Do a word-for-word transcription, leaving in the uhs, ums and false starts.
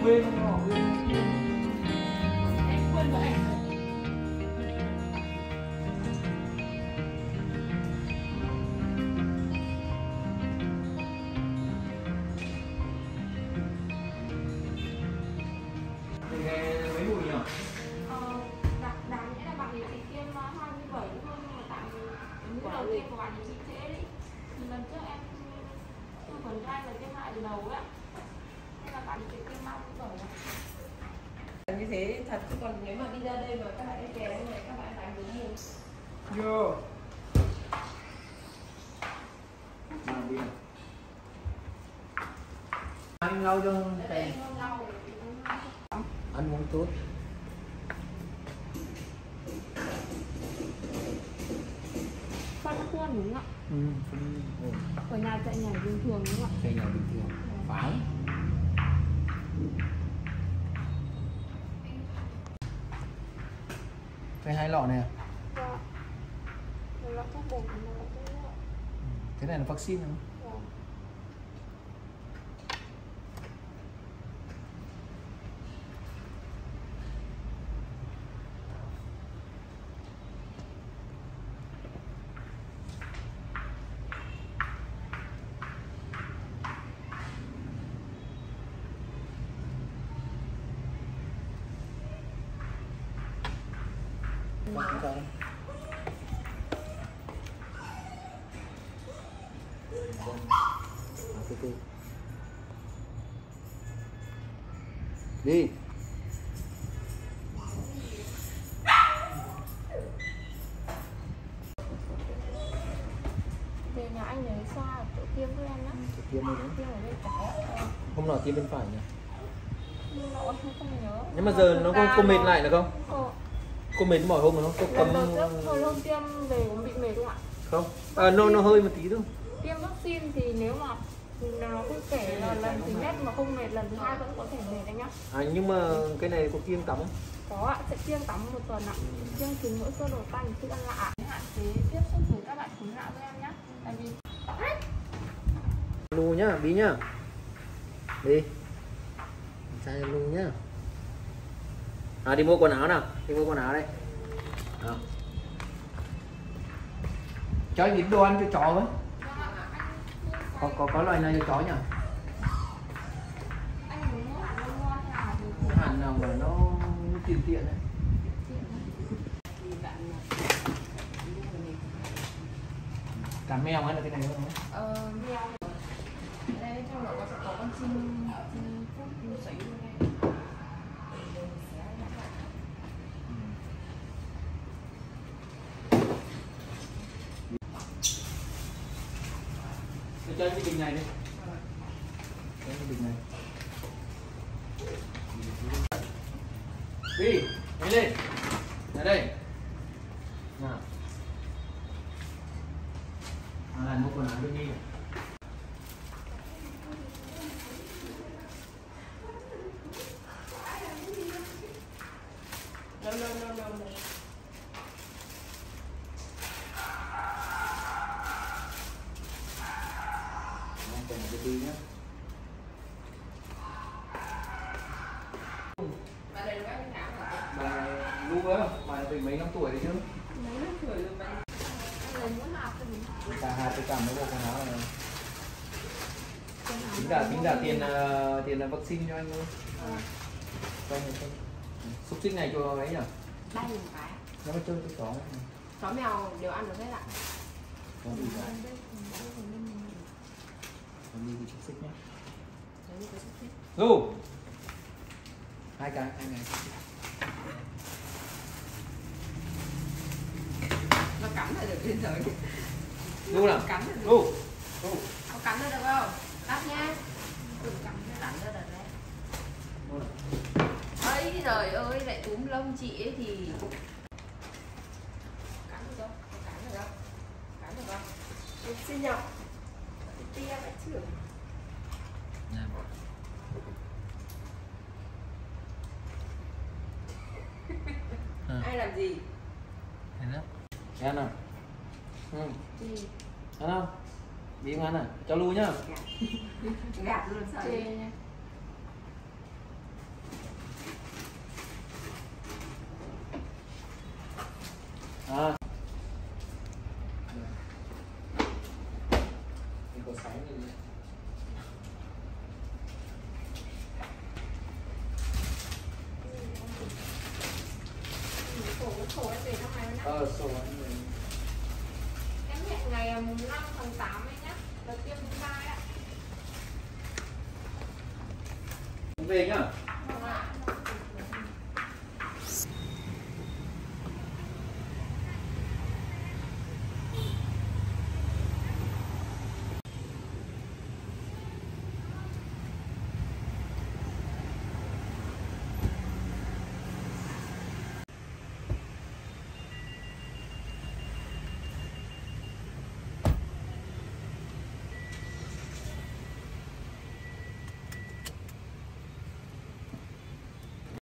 quên họ quên em quên rồi anh. Mấy mùi nhỉ? Ờ, đáng, đáng nghĩa là bạn ấy chỉ tiêm hai mươi bảy thôi, nhưng mà tại vì những đầu tiên của bạn ấy bị trễ đấy. Thì lần trước em tư vấn cho anh là tiêm lại từ đầu ấy, nên là bạn ấy chỉ tiêm hai mươi bảy. Như thế thật, chứ còn nếu mà đi ra đây mà các bạn ấy kè như này, các bạn đánh đúng mùi. Vô. Nào đi nào. Anh lau cho cái ăn uống tốt. Phát khuôn đúng không ạ? Ừ, ừ. Ở nhà chạy nhảy bình thường đúng không ạ? Chạy nhảy bình thường. Phải. Cái hai lọ này à? Dạ. Một lọ thuốc bột, một lọ thuốc nước. Cái này là vaccine không? Dạ. Không sao đâu. Từ từ. Đi. Về nhà anh lấy xoa ở chỗ tiêm với em á. Chỗ tiêm đây đấy. Tiêm ở bên trái ạ. Hôm nào tiêm bên phải nhỉ? Nhưng mà em không nhớ. Nhưng mà giờ nó có cô mệt lại được không? Ờ. Cô mệt mỏi hôm rồi không? Cô Lần cấm đầu trước hồi hôm tiêm về cũng bị mệt không ạ? không? À, nó nó hơi một tí thôi. Tiêm vaccine thì nếu mà nó không kể là lần thứ nhất mà không mệt, lần thứ hai vẫn có thể mệt anh nhá. À, nhưng mà cái này có tiêm tắm không? Có ạ, sẽ tiêm tắm một tuần ạ. Tiêm trứng mỗi sơ đồ tanh thức ăn lạ. Hạn chế tiếp xúc với các bạn cúm lạ với em nhá. Tại vì Lu nhá, Bí nhá. Đi. Chai lu nhá. À, đi mua quần áo nào, đi mua quần áo đây. À. Cho anh ít đồ ăn cho chó với. Có có có loại này cho chó nhỉ? anh muốn mua hẳn mua nào thì Cái hẳn nào mà nó tiện tiện đấy. Cả mèo hay là cái này không? Ờ, mèo. Đây trong đó có sẽ có con chim chim cút sấy luôn đây. Để cho cái bình này đi. Cái bình này. Đi, đi lên. Ra đây. Nào. À, làm một quần áo bên đi. No, no, no, no, no. Còn một cái đi nhá. Bà này bao nhiêu tháng hả? Bà Lu á, bà này từng mấy năm tuổi đấy chứ? Mấy năm tuổi rồi bà. Anh lấy muốn học thì mình Cả hai cái cảm mấy bộ quần áo này. Tính cả tính cả tiền uh, tiền là vaccine cho anh thôi. à. Không không. Xúc xích này cho ấy nhỉ? Đây một cái. Nó mới chơi cái chó này. Chó mèo đều ăn được hết ạ. Không đi cả. Không đi thì xúc xích nhé. Đấy như cái xúc xích. Lu. Hai cái, hai ngày. Nó cắn là được biên giới. Lu nào? Cắn là được. Lu. Lu. Có cắn ra được không? Đắp nhá. Đừng cắn nó cắn ra được đấy. Ấy trời ơi, lại túm lông chị ấy thì cắn được không? Có cắn được không? Cắn được không? Xin nhọc. Tia lại trưởng. À. Ai làm gì? Thế đó. Ăn nào. Ừ. Gì? Ăn không? Bí ăn à? Cho Lu nhá. Gạt luôn sao? Chê nha. À. Có sáng như vậy. Sổ sổ em để trong này nhá. Ờ, sổ anh mình. Em hẹn ngày mùng năm tháng tám ấy nhá. Đợt tiêm thứ hai ạ. Về nhá.